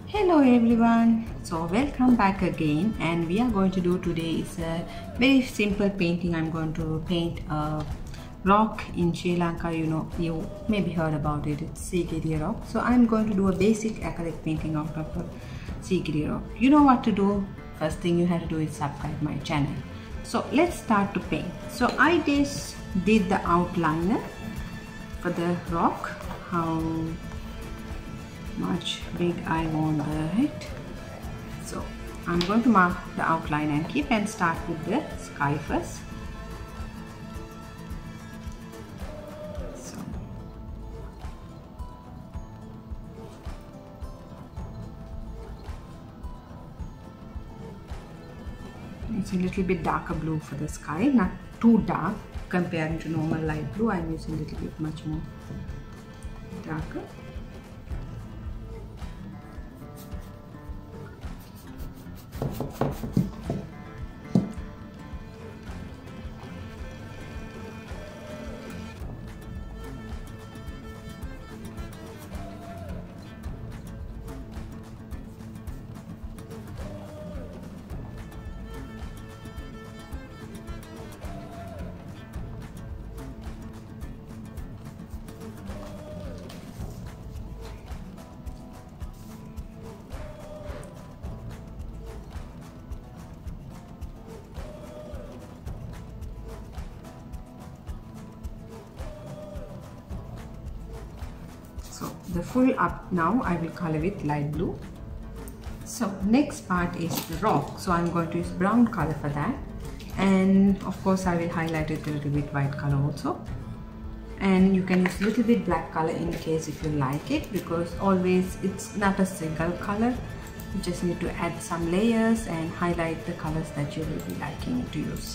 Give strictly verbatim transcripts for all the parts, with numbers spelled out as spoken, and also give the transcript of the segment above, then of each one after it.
Hello everyone, so welcome back again, and we are going to do today is a very simple painting. I'm going to paint a rock in Sri Lanka. You know, you maybe heard about it. It's Sigiriya rock. So I'm going to do a basic acrylic painting out of a Sigiriya rock. You know what to do. First thing you have to do is subscribe my channel. So let's start to paint. So I just did the outliner for the rock. How much big I want the head. So I'm going to mark the outline and keep and start with the sky first. So it's a little bit darker blue for the sky, not too dark compared to normal light blue. I'm using a little bit much more darker. So the full up now I will color with light blue. So next part is the rock. So I'm going to use brown color for that, and of course I will highlight it a little bit white color also. And you can use a little bit black color in case if you like it, because always it's not a single color. You just need to add some layers and highlight the colors that you will be liking to use.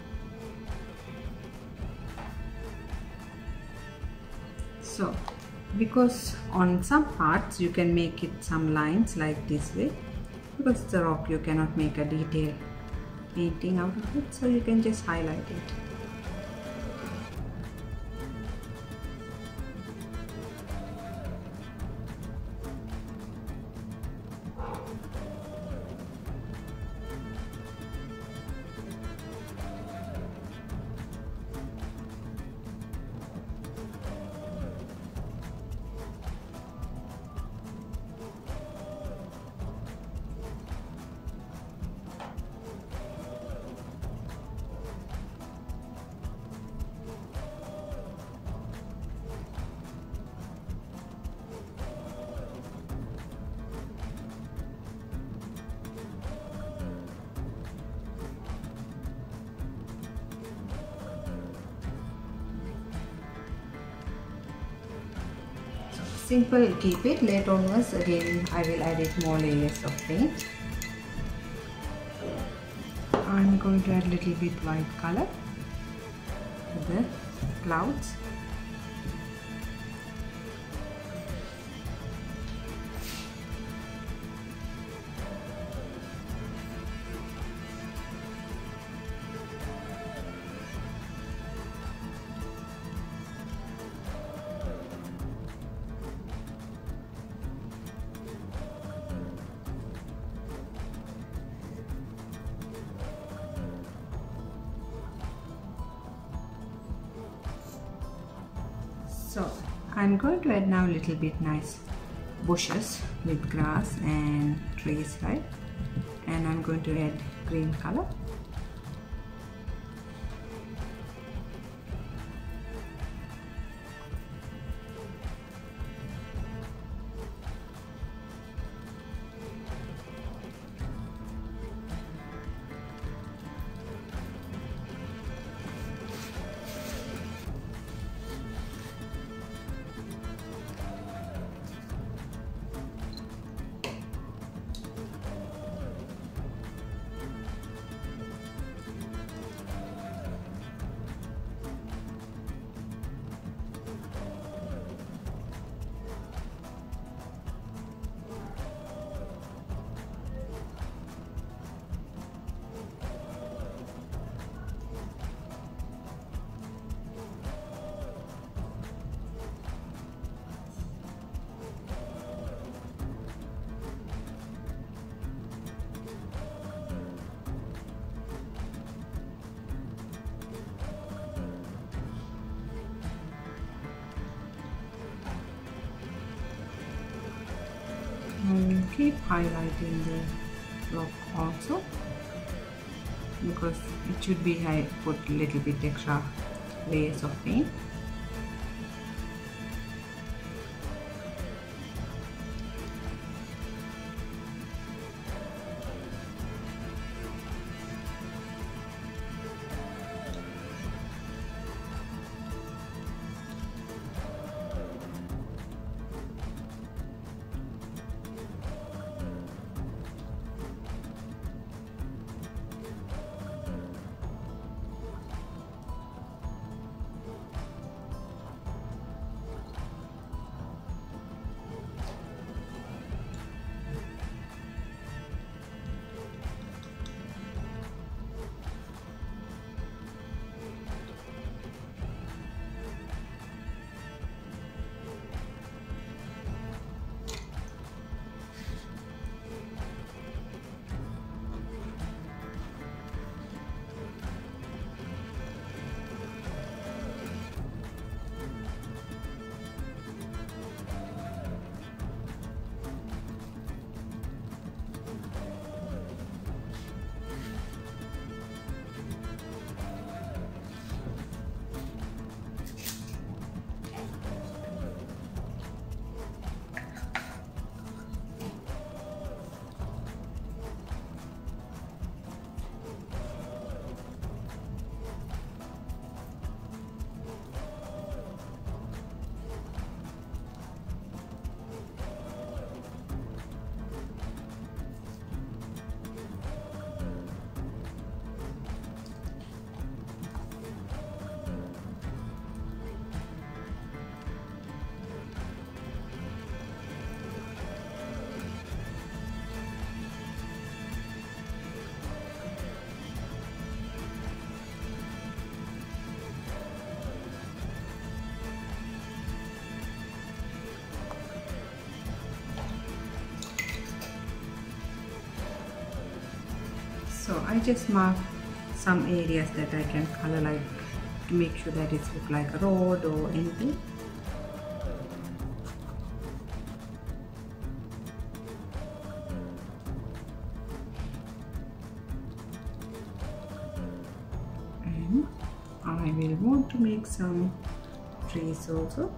So because on some parts you can make it some lines like this way, because it's a rock you cannot make a detailed painting out of it, so you can just highlight it. Simple, keep it. Later onwards again I will add it more layers of paint. I'm going to add a little bit white color to the clouds. So I'm going to add now a little bit nice bushes with grass and trees, right? And I'm going to add green color. And keep highlighting the rock also, because it should be high, put a little bit extra layers of paint. I just mark some areas that I can color, like to make sure that it's look like a road or anything. And I will want to make some trees also.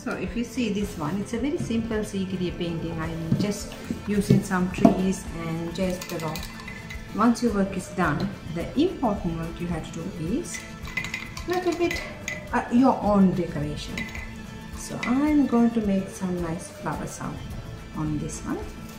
So if you see this one, it's a very simple Sigiriya painting. I'm just using some trees and just the rock. Once your work is done, the important work you have to do is a little bit uh, your own decoration. So I'm going to make some nice flower sound on this one.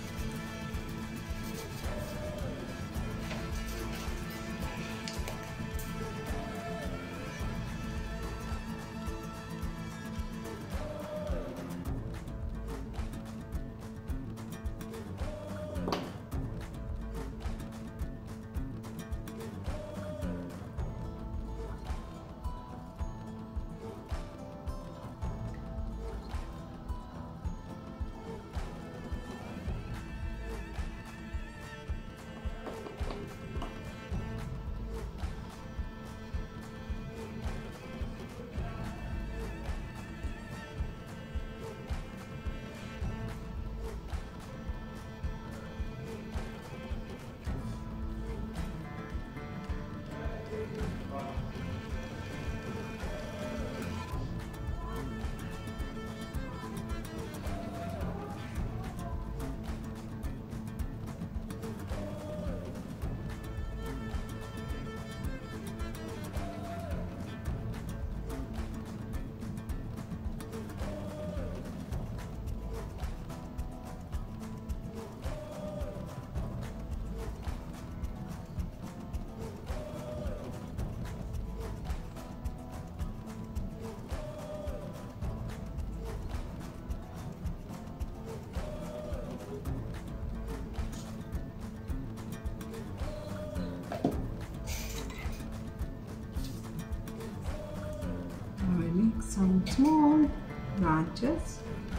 Some small branches.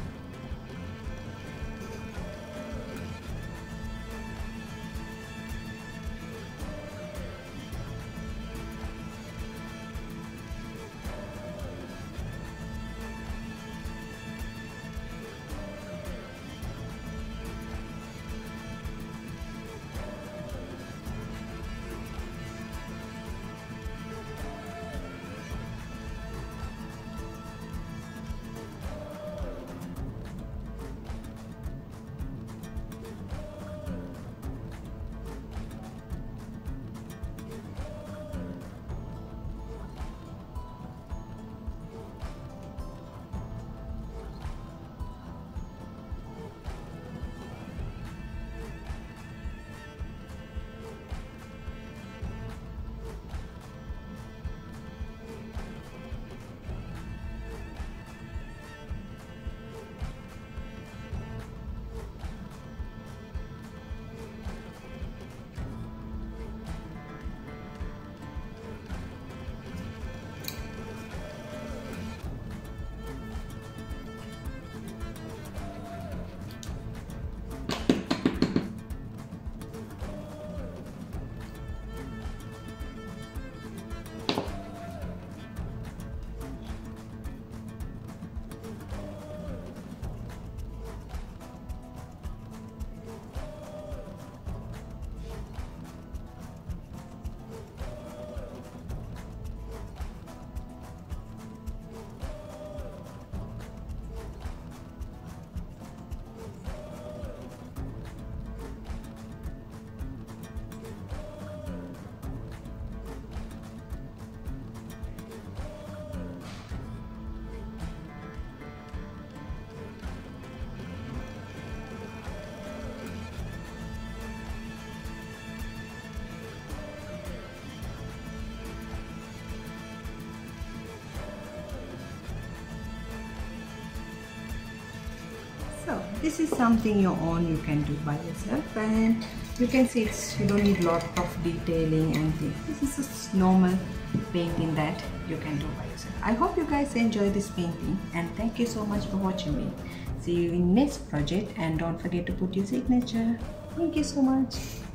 So this is something your own you can do by yourself, and you can see it's you don't need lot of detailing and things. This is just normal painting that you can do by yourself. I hope you guys enjoy this painting, and thank you so much for watching me. See you in next project, and don't forget to put your signature. Thank you so much.